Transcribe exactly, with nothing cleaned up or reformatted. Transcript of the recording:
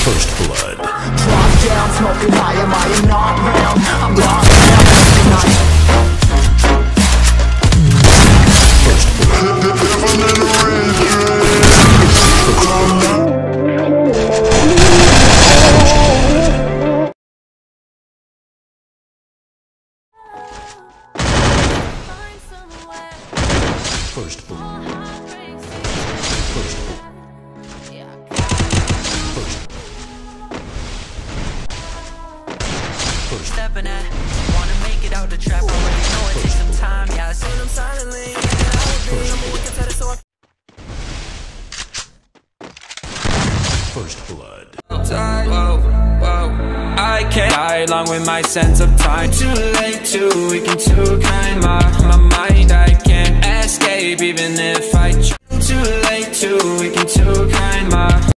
First blood. Drop down, smoking high, am I am not round. I'm locked down, recognize. First blood. First blood. First blood. Stepping at, wanna make it out the trap. Already know it takes some time. Yeah, I seen them silently. First blood. Whoa, whoa. I can't die along with my sense of time. Too late, too weak and too kind. My, my mind, I can't escape even if I try. Too late, too weak and too kind. My